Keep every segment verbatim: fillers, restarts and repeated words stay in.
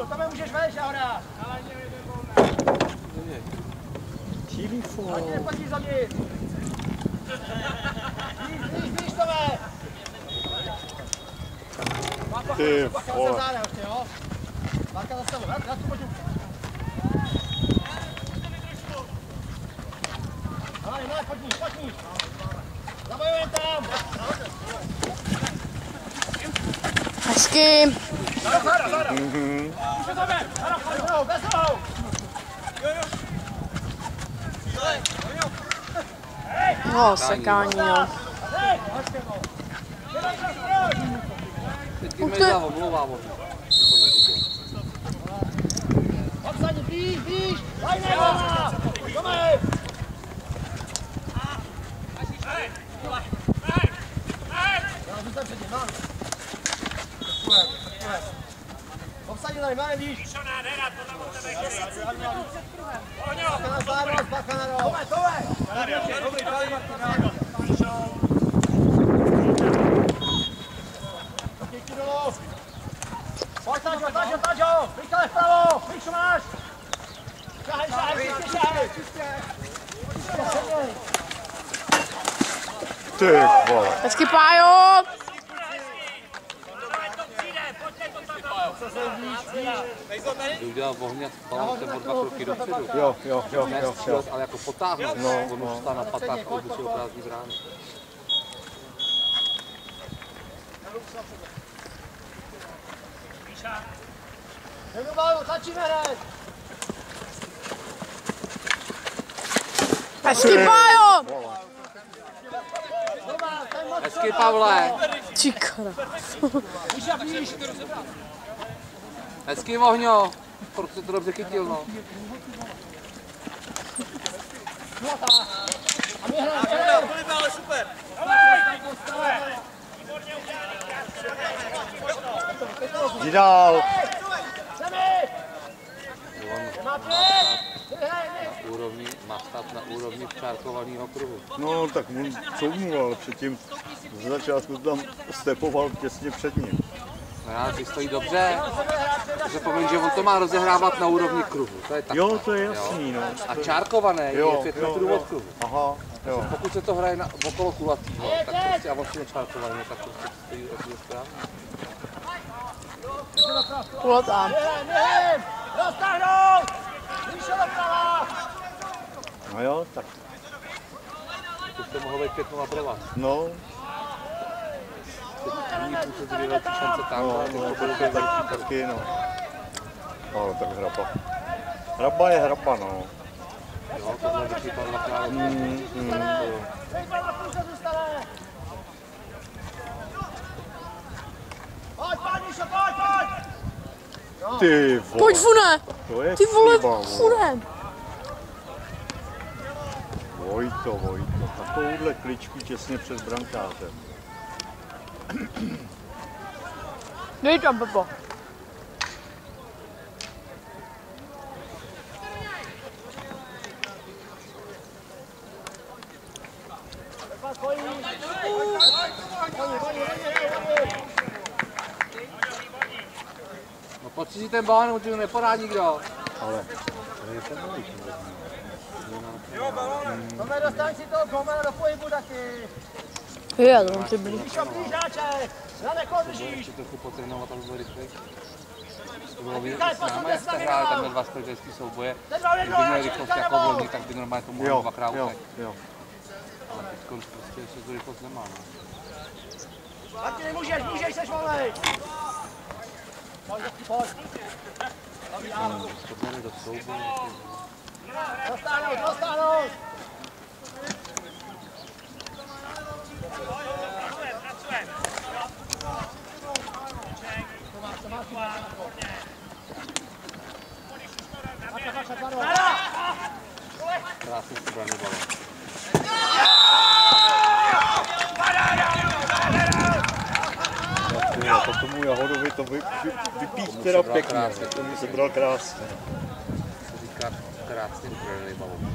Tome, Tome, můžeš vejš a hrát. Telefon. Ať neplatí za mě. Víš, víš, víš, Tome. Ty Bacha vole. za záda ještě, jo? Bacha za stavu, hrát, hrát tu pojďu. Hele, ne, pojď níž, pojď níž. Zabojujem tam. Hezky. Záda, záda, záda. Mhm. Už je Tome, záda, bez nohou, bez nohou. No, sekání, jo. Teď mi dá omlouvá, možná. Obsadí, víš, víš, daj nevěma! Tome! Já zůstat před ním, mám. Obsadí tady, máme, víš. Bacha na zárost, bacha na roh. Tome, Tome! Dobrý, dobrý, Martina. Díky dolů. Pojď, Taďo, Taďo, Taďo! Rychle vpravo! Míšu máš! Šahej, šahej, čistě, šahej! Čistě! Čistě, sedněj! Ty vole. Hezky, Pájo. Když udělal ohně, spal jsem o dva kroky dopředu. Jo, jo, jo, Ne jo, střílet, jo. ale jako potáhnout. No, On no. už stál na patách, on musel prázdný brány. Jdeme balu, tlačíme hned! Hezky, Pájo. Doma, ten moc Hezky, Pavle. Ty kra. víš a víš! Hezky, Vohňo. Proč se to dobře chytil, no. A my hrajeme! Ale super! Jdi dál. Semi! Má pět! Na úrovni, má stát na úrovni včárkovaného kruhu. No tak on couvnul, ale předtím z začátku tam stepoval těsně před ním. No já si stojí dobře, že povím, že on to má rozehrávat na úrovni kruhu. To je tak. Jo, to je jasný, no. A čárkované Jo, je pět jo, metrů jo. od kruhu. Aha, jo. Pokud se to hraje na, okolo kulatýho, tak prostě a vlastně nečárkované, tak prostě stojí od správně. Kulatá. Během, během! Roztáhnout! Míšo doprava! No jo, tak. To jste mohl být pět nula pro vás. No, Nyní půjde dvě velké šance tam, no, ale no, to to bude je velký taky, tak. taky, no. Ale tak hraba. Hraba je hraba, no. Jo, tohle vychytal dvakrát. Mm, mm. Hejbal na půlce zůstane! Pojď, pojď, Míšo, pojď, pojď! Ty vole. Pojď, Fune. To je Ty vole, chyba, vole. Fune. Vojto, Vojto. Takovouhle kličku těsně před brankářem. Dej tam, Pepo. No pojď si ten balón, určitě nepodá nikdo. Ale to je ten velik. Tome, dostaň si toho Gomela do pohybu taky! Je, to mám ty blíž. Míšo, blížáček! Radek, ho držíš! Ještě trochu potrénovat, aby byl rychlej. To bylo vidět s náma, jak jste hráli tam dva společenský souboje. Kdyby měli rychlost jako vlodní, tak by normálně to mohli Jo, dvakrát jo, utek. jo. Ale teď prostě se tu rychlost nemá. No. Martin, můžeš, můžeš, seš volnej! Pojď, pojď! To měli do souboje. Dostáhnout, dostáhnout! Krásný stubraný balón. Jo, to tomu Jahodovi to vy, vy, vypích teda pěkně. To mi sebral krásně. To říká krásně ukrojený balón.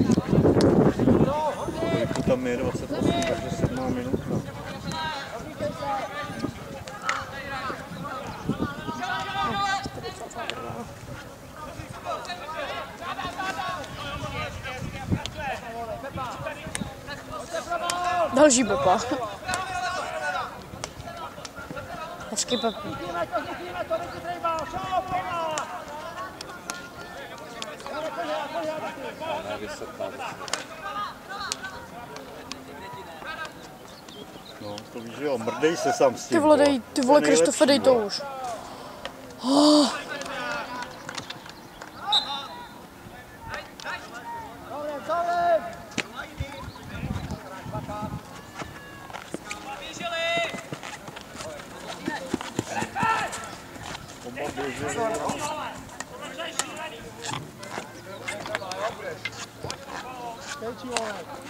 Tam je dvacet osm, takže sedmá minuta. Další Pepa. Hezký Pepa. Chytíme to, chytíme to, vychytrej bál, šou, pojďme! No, to víš, že jo, mrdej se sám s tím. Ty vole, dej, ty vole, To je Kristofe, dej to nejlepší, už. Oh. Dobré, dobré! Oba běželi. Stejčí, vole.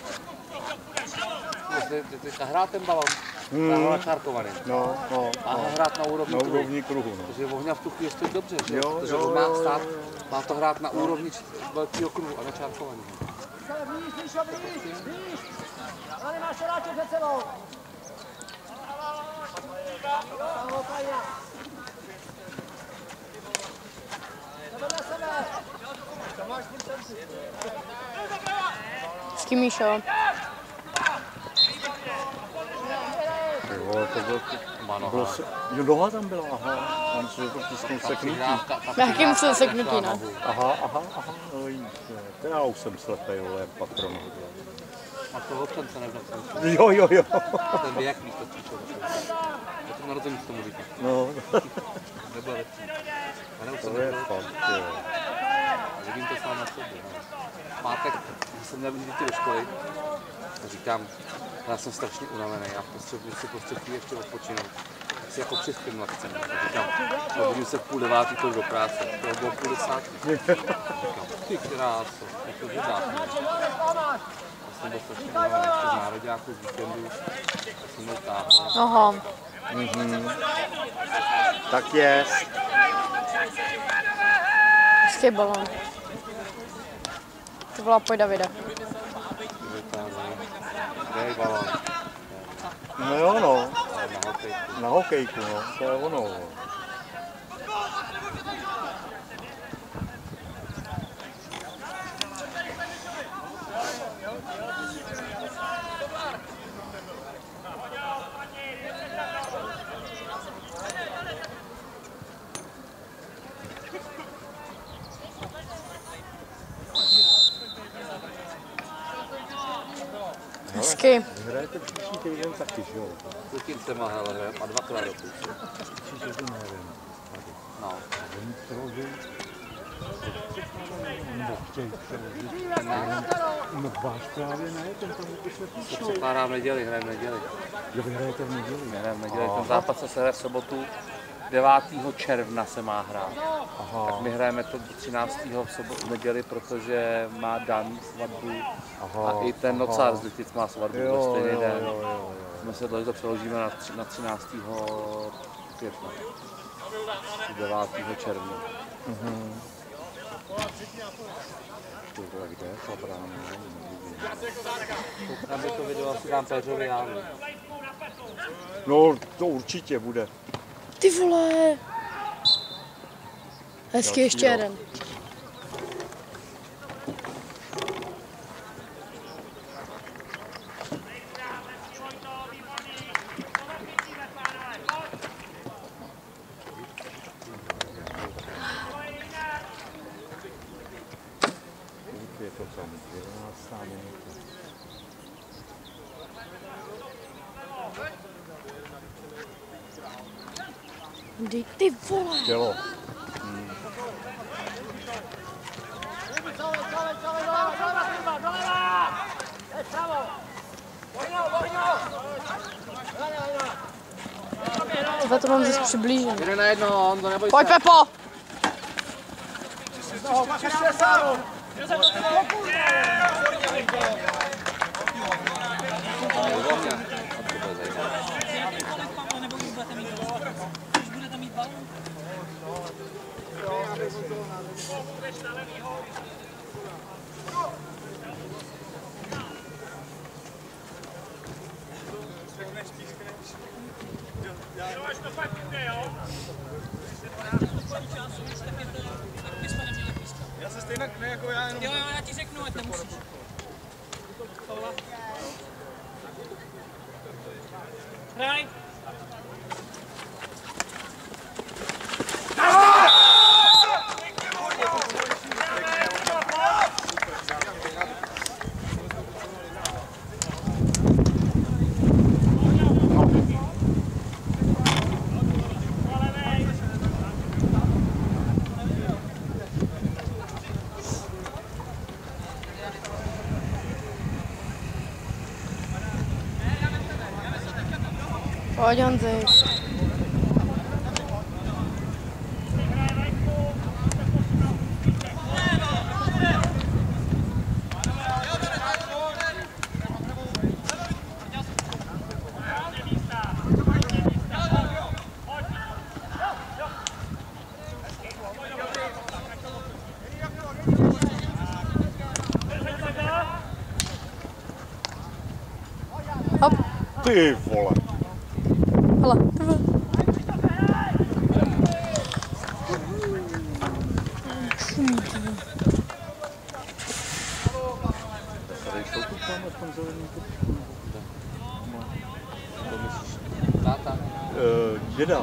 Teďka hrát ten balon, Hmm. hmm. načárkovaný. No, no, A no. hrát na úrovni Na kruhu. úrovni kruhu, no. Protože Vohňa v tu chvíli stojí dobře, že? Jo, Protože jo, on má jo, stát, jo, jo. má to hrát na úrovni velkého kruhu a načárkovaný. Blíž, blíž, blíž, blíž! Tady máš Šoráček před sebou! Sáho, Kaja! Sebe na sebe! Hezký Míšo. Ty vole, to bylo... Má noha. bylo se... Jo, noha tam byla, aha. Tam se to tisknou seknutí. Přihrávka, ta Jakým přihrávka se seknutí, šla no? nohu. Aha, aha, aha, no vidíš, jo. To já už jsem slepej, vole, jak patron. A to občan se nevnapsal. Jo, jo, jo. Ten věk víš, to příčo. Já to narození s tomu říkám. No, Nebyl lepší. A ne, už jsem to je nebyl. fakt, jo. A vidím to sám na sobě. No. V pátek, když jsem měl děti do školy, tak říkám, já jsem strašně unavený, já potřebuji si prostě chvíli ještě odpočinout. Tak si jako přispím na scénu. Tak říkám, probudím se v půl devátý, to do práce. To bylo půl desátý. Říkám, ty kráso, jak to vydáchnu. Já jsem byl strašně unavený, ještě z nároďáků, z víkendu. Tak jsem byl táhnout. Aha. Tak je. Hezký balon. To byla pojď Davida. Dej balon. No jo, no. Na hokejku. Na hokejku, no. To je ono. no. Hezký. Vy hrajete příští týden taky, že jo? Putin se má hele, a dvakrát do půl. Příští týden nevím. No. Oni přeloží. No váš právě ne, ten tam vyšle To píšou. předkládám v neděli, hrajem v neděli. Jo, vy hrajete v neděli. Hrajem v neděli, ten zápas se hraje v sobotu. devátého června se má hrát. Aha, Tak my hrajeme to třináctého v sobotu v neděli, protože má Dan svatbu aha. a i ten Nocar z Litic má svatbu ve Jo, stejný jo, den. jo, jo, jo. My se to přeložíme na, tři, na třináctého května. devátého června. To je kde? Fabráno. Aby to video asi dám Péřovi já. No, to určitě bude. Ty vole. Hezký ještě jeden. Je to tam jedenáctá minuta. Dej ty vole. Tělo. Celé, celé, celé, doleva, doleva, kurva, doleva! Jdeš pravo! Vojno, vojno! Hleda, hleda! Tebe to mám zase přiblížen. Jde na jedno, on to neboj Pojď se. Pepo. No, pak ještě sám! Vohňa. A to bude zajímavé. Já se stejně ne jako já, jenom... Jo, jo, já ti řeknu, ať nemusíš. Hraj! Pojď, Honzi. Hop. Ty vole. Hele, ty vole. Tady jsou tu tam aspoň zelený kočku. To myslíš táta? Uh, děda.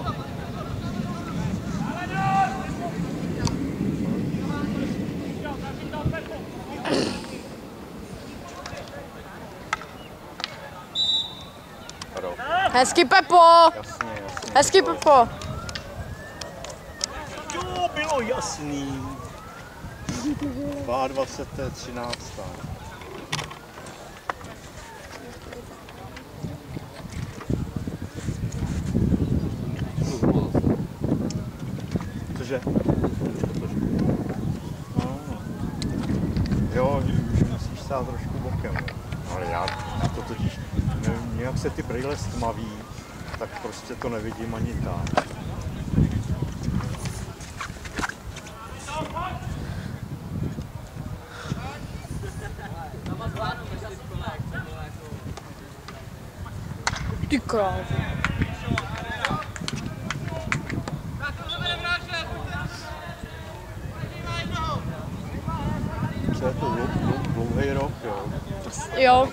Hezky, Pepo! Jasně, jasně. Hezky, Pepo! Jo, bylo jasný. dvacet dva třináct. Cože? No. Jo, že musíš stát trošku bokem. Ale já, já to totiž, nevím, nějak se ty brýle stmaví, tak prostě to nevidím ani tam. Ty krávo. Co je to dlou, dlou, dlouhý rok, jo? Jo.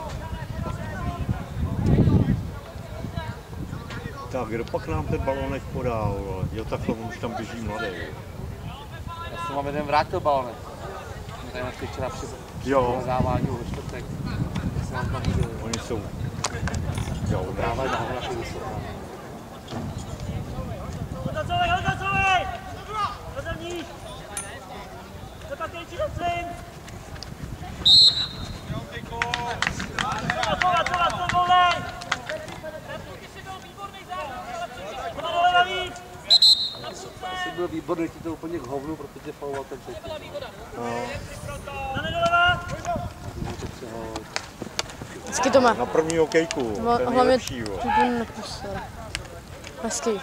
Tak, kdo pak nám ten balonek podal? Jo, takhle, on už tam běží mladý. Já jsem vám jeden vrátil balonek. Mě tady našli včera při rozávání ve čtvrtek. Já jsem vám tam viděl. Oni jsou... Jo, Dávají nahoru na ty vysoko. Hodzacovej, hodzacovej! Hodzacovej! Zapatejči do svým! Cova, cova, cova, volej! Asi byl výborný, ti to úplně k hovnu, protože fauloval ten třetí. Na nedoleva! Hezky to má. na první okejku, ten Hlavně nejlepší, jo. tu ten nepustil. Hezky.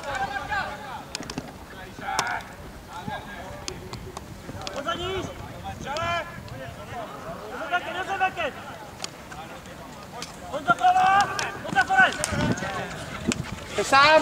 Pojď za níž! Čele! Pojď za backet, pojď za backet! Pojď za prava! Pojď za forest! Jsi sám!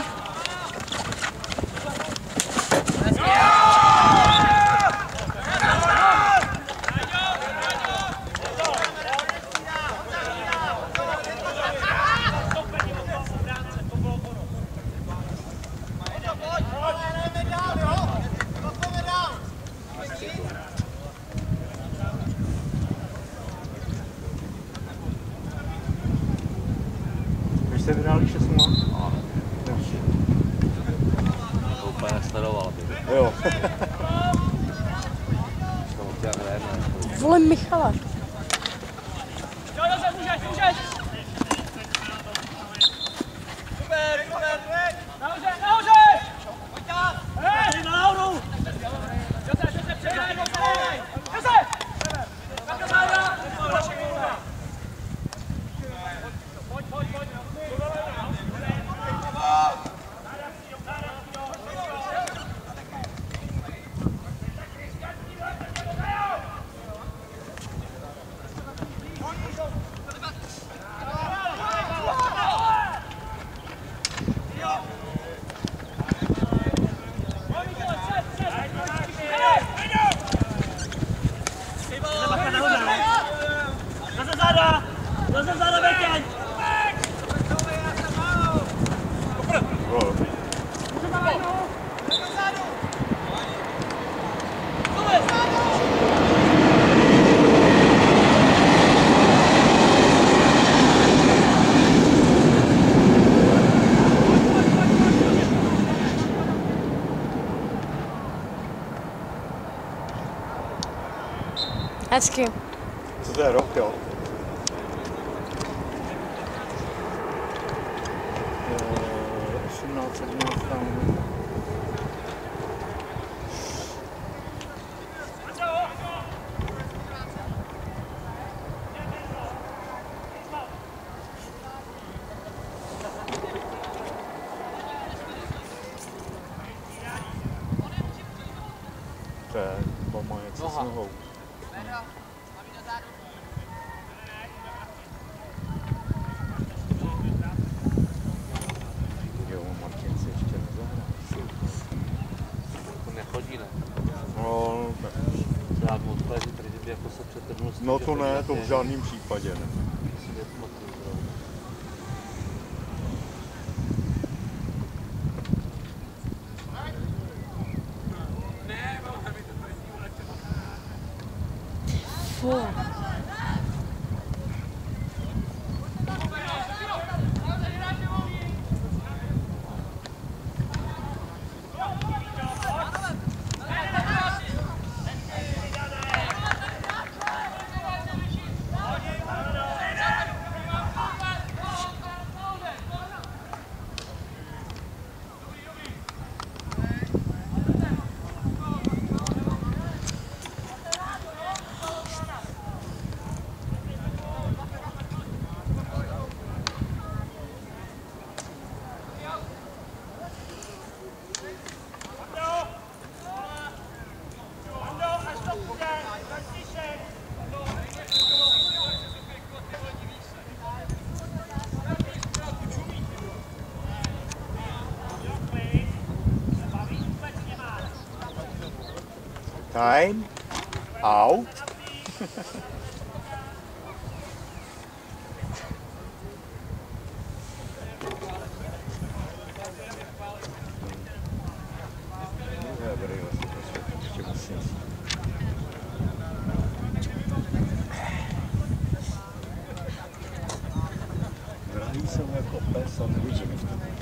Vy jste vyhráli šest nula? To úplně nesledoval. Jo. Vole Michala. Jo, Josef, můžeš, můžeš! Super, super! Nahoře, nahoře! Hej, nahoru! Josef, Josef, přehraj, Josef! Josef! Takhle záda! Pojď, pojď, pojď! Zase záda! Zase záda, Vejtěň! Hezky. Co to je rok, jo? osmnáct, sedmnáct tam. To je, bo má něco s nohou. Jo, Martin se ještě nezahrál. To nechodí, ne? No, tak. Já mu odpadí, protože by jako se přetrhnul. No to ne, to v žádném případě ne. Fuh. Time out. Drahý jsem jako pes a nevidím.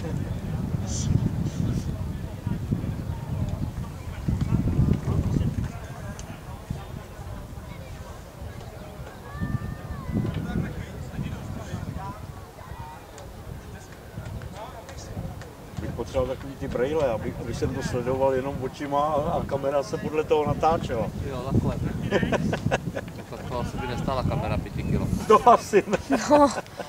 Potřeboval takový ty brejle, aby, aby jsem to sledoval jenom očima a, a kamera se podle toho natáčela. Jo, takhle. Tak to asi by nestála kamera pěti kilo. To asi ne. No.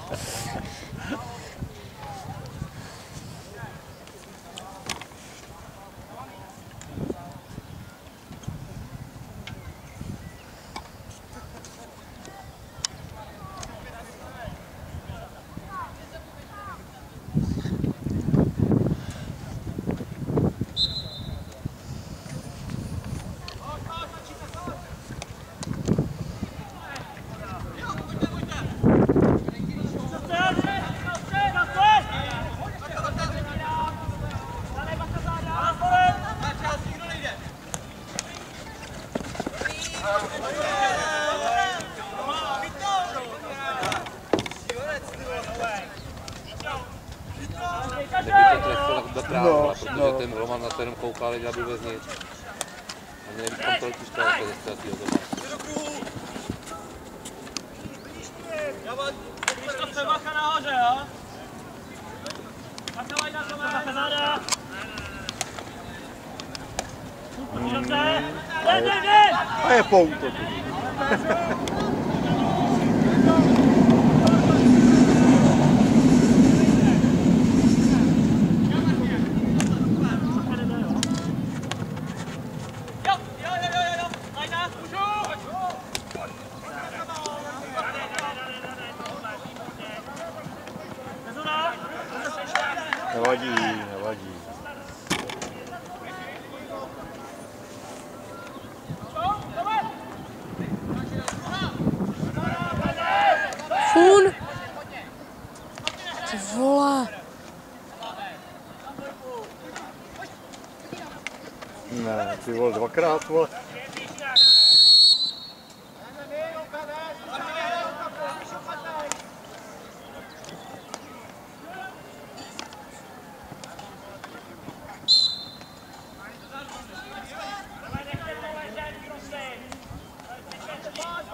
No, protože no. Ten Roman na to jenom koukal, aby vůbec nic. A měli bychom to letiška jako ze ztratýho doma. Krištofce, bacha nahoře, jo? Bacha, vajda, bacha, záda. Dobře. Jdem, jdem, jdem! A je pouto. Nevadí, nevadí. Fun. Ty vole. Ne, ty vole, dvakrát, vole. Come on!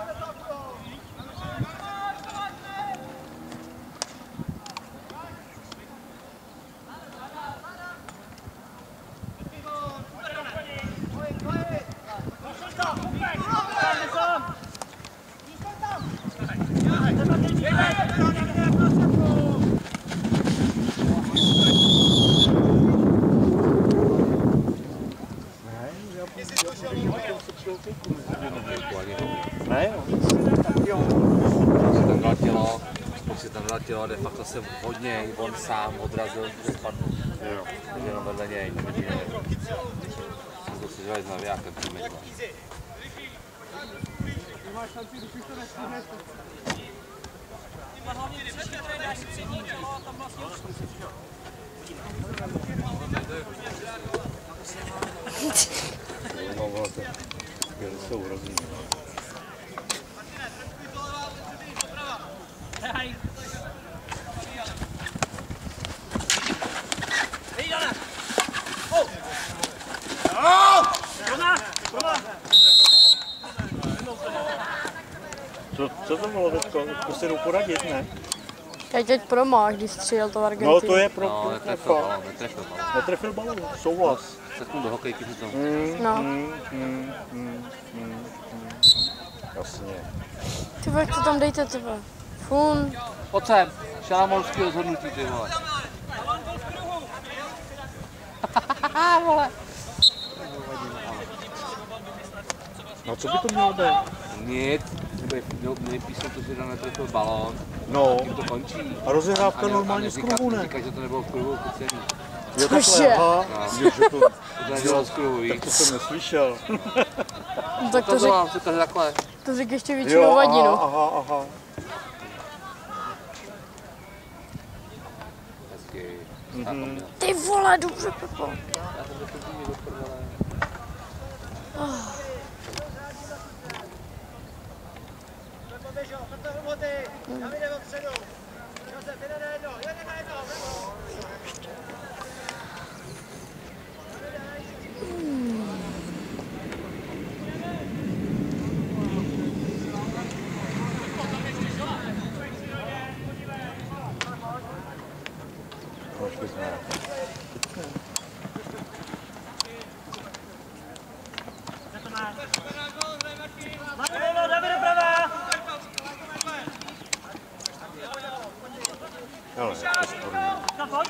se tam naletělo a de facto jsem od něj, on sám odrazil, že spadl. Jo. Jenom vedle něj, nevidí nevím. Jsem to si železná vyjákem přemýšlel. Skvěle jsou hrozný. Co, co to bylo teďko? To se jdou poradit, ne? Já teď promáš, když střílel to v Argentině. No to je pro... No, pro netrefil fakt. balón, netrefil balón. Netrefil balón, souhlas. Seknu do hokejky přitom. Mm, No. mm, mm, mm, mm, mm. Jasně. Ty vole, jak to tam dejte, ty vole. Fun. Pojď sem, šalamouský rozhodnutí, ty vole. Vole. No co by to mělo být? Nic, měli písmo to, že netrefil balón. No. Tím to končí. A rozehrávka A ne- normálně a z neříkat- kruhu, ne? Neříkat, že to nebylo v kruhu, kucený. Jo, Cože? takhle, aha. No. Jo, že to, To nedělal z kruhu, víš. to jsem neslyšel. No, tak To to řek, bylo, to je takhle. to řek ještě většinou Jo, vadí, aha, no. aha, aha. Hezky. Mhm. Ty vole, dobře, Pepo. Já jsem řekl, že do prdele. Poběžo, Petr Humoty, Davide od středu. Josef, jde na jedno, jde na jedno, vlevo. Prošli jsme. Levo, Davide prava. Ale, to sporný. Tam pojď.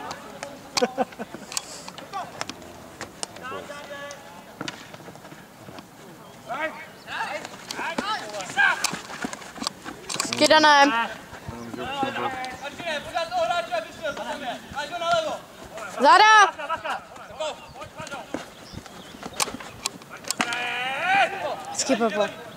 Skydané. Záda! Hezky, Pepo.